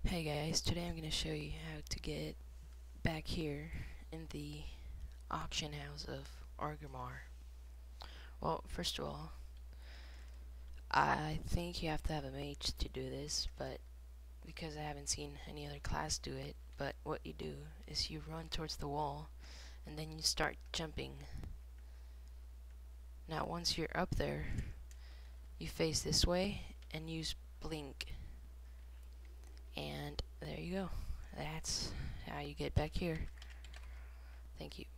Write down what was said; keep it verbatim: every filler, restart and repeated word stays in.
Hey guys, today I'm going to show you how to get back here in the auction house of Orgrimmar. Well, first of all, I think you have to have a mage to do this, but because I haven't seen any other class do it, but what you do is you run towards the wall and then you start jumping. Now once you're up there, you face this way and use blink. And there you go. That's how you get back here. Thank you.